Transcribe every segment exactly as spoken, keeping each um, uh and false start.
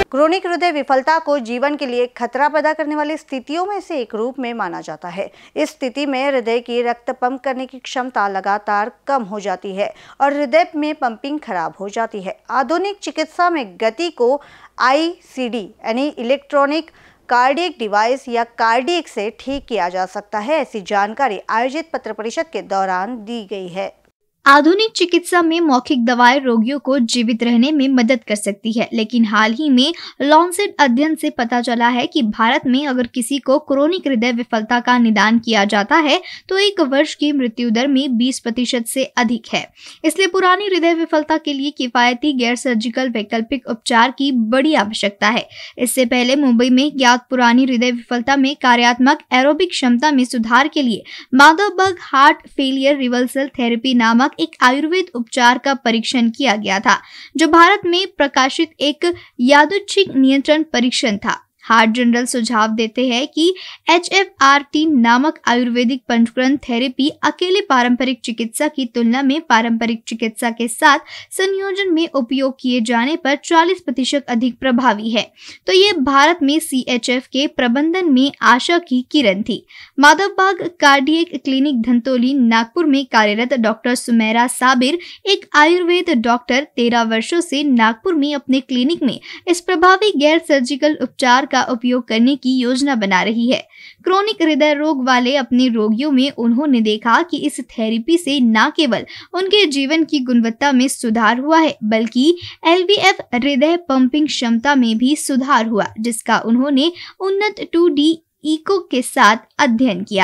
Chronic हृदय विफलता को जीवन के लिए खतरा पैदा करने वाली स्थितियों में से एक रूप में माना जाता है। इस स्थिति में हृदय की रक्त पंप करने की क्षमता लगातार कम हो जाती है और हृदय में पंपिंग खराब हो जाती है। आधुनिक चिकित्सा में गति को आई सी डी यानी इलेक्ट्रॉनिक कार्डियक डिवाइस या कार्डियक से ठीक किया जा सकता है। ऐसी जानकारी आयोजित पत्र परिषद के दौरान दी गई है। आधुनिक चिकित्सा में मौखिक दवाएं रोगियों को जीवित रहने में मदद कर सकती है, लेकिन हाल ही में लॉन्सेट अध्ययन से पता चला है कि भारत में अगर किसी को क्रोनिक हृदय विफलता का निदान किया जाता है तो एक वर्ष की मृत्यु दर में बीस प्रतिशत से अधिक है। इसलिए पुरानी हृदय विफलता के लिए किफायती गैर सर्जिकल वैकल्पिक उपचार की बड़ी आवश्यकता है। इससे पहले मुंबई में ज्ञात पुरानी हृदय विफलता में कार्यात्मक एरोबिक क्षमता में सुधार के लिए Madhavbaug heart failure reversal therapy नामक एक आयुर्वेद उपचार का परीक्षण किया गया था, जो भारत में प्रकाशित एक यादृच्छिक नियंत्रण परीक्षण था। हार्ट जर्नल सुझाव देते हैं कि एच एफ आर टी नामक आयुर्वेदिक पंचकरण थेरेपी अकेले पारंपरिक चिकित्सा की तुलना में पारंपरिक चिकित्सा के साथ संयोजन में उपयोग किए जाने पर चालीस प्रतिशत अधिक प्रभावी है। तो ये भारत में सी एच एफ के प्रबंधन में आशा की किरण थी। माधवबाग कार्डियक क्लिनिक धंतोली नागपुर में कार्यरत डॉक्टर सुमेरा साबिर, एक आयुर्वेद डॉक्टर, तेरह वर्षों से नागपुर में अपने क्लिनिक में इस प्रभावी गैर सर्जिकल उपचार का उपयोग करने की योजना बना रही है। क्रोनिक हृदय रोग वाले अपने रोगियों में उन्होंने देखा कि इस थेरेपी से न केवल उनके जीवन की गुणवत्ता में सुधार हुआ है, बल्कि एल वी एफ हृदय पंपिंग क्षमता में भी सुधार हुआ, जिसका उन्होंने उन्नत टू डी इको के साथ अध्ययन किया।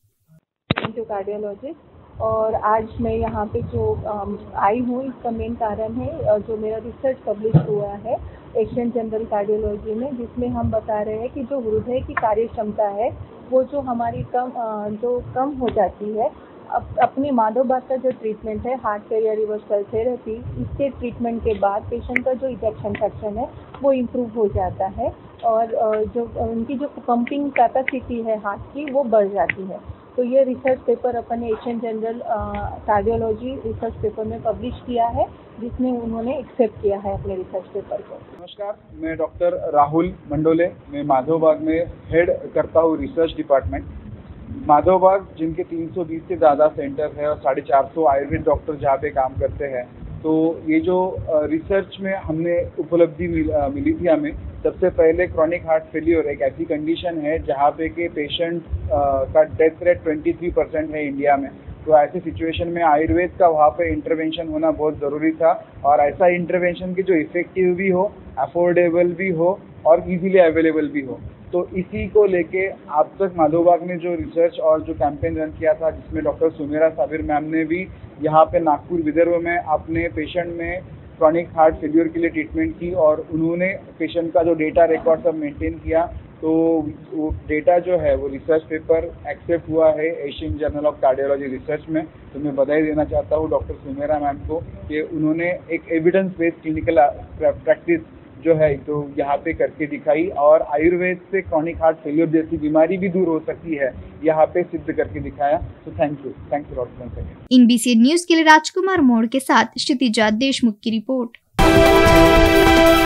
कार्डियोलॉजी और आज मैं यहाँ पे जो आई हूँ, इसका मेन कारण है जो मेरा रिसर्च पब्लिश हुआ है एशियन जनरल कार्डियोलॉजी में, जिसमें हम बता रहे हैं कि जो हृदय की कार्य क्षमता है वो जो हमारी कम जो कम हो जाती है, अप, अपनी माधवबाग का जो ट्रीटमेंट है हार्ट फेलियर रिवर्सल थेरेपी, इसके ट्रीटमेंट के बाद पेशेंट का जो इजेक्शन फ्रैक्शन है वो इम्प्रूव हो जाता है और जो उनकी जो पंपिंग कैपेसिटी है हार्ट की वो बढ़ जाती है। तो ये रिसर्च पेपर अपन ने Asian journal cardiology research paper में पब्लिश किया है, जिसमें उन्होंने एक्सेप्ट किया है अपने रिसर्च पेपर को। नमस्कार, मैं डॉक्टर राहुल मंडोले, मैं माधवबाग में हेड करता हूँ रिसर्च डिपार्टमेंट। माधवबाग जिनके तीन सौ बीस से ज़्यादा सेंटर है और साढ़े चार सौ आयुर्वेद डॉक्टर जहाँ पे काम करते हैं, तो ये जो रिसर्च में हमने उपलब्धि मिल, मिली थी हमें, सबसे पहले क्रॉनिक हार्ट फेलियर एक ऐसी कंडीशन है जहाँ पे के पेशेंट का डेथ रेट तेईस परसेंट है इंडिया में। तो ऐसे सिचुएशन में आयुर्वेद का वहाँ पे इंटरवेंशन होना बहुत ज़रूरी था और ऐसा इंटरवेंशन की जो इफेक्टिव भी हो, अफोर्डेबल भी हो और इजीली अवेलेबल भी हो। तो इसी को लेके अब तक माधवबाग ने जो रिसर्च और जो कैंपेन रन किया था, जिसमें डॉक्टर सुमेरा साबिर मैम ने भी यहाँ पे नागपुर विदर्भ में अपने पेशेंट में क्रॉनिक हार्ट फेलियर के लिए ट्रीटमेंट की और उन्होंने पेशेंट का जो डेटा रिकॉर्ड सब मेंटेन किया। तो वो डेटा जो है वो रिसर्च पेपर एक्सेप्ट हुआ है Asian journal of cardiology research में। तो मैं बधाई देना चाहता हूँ डॉक्टर सुमेरा मैम को कि उन्होंने एक एविडेंस बेस्ड क्लिनिकल प्रैक्टिस जो है तो यहाँ पे करके दिखाई और आयुर्वेद से क्रॉनिक हार्ट फेलियर जैसी बीमारी भी दूर हो सकती है, यहाँ पे सिद्ध करके दिखाया। तो thank you thanks lot once again. In B C news के लिए राजकुमार मोड़ के साथ क्षितिजा देशमुख की रिपोर्ट।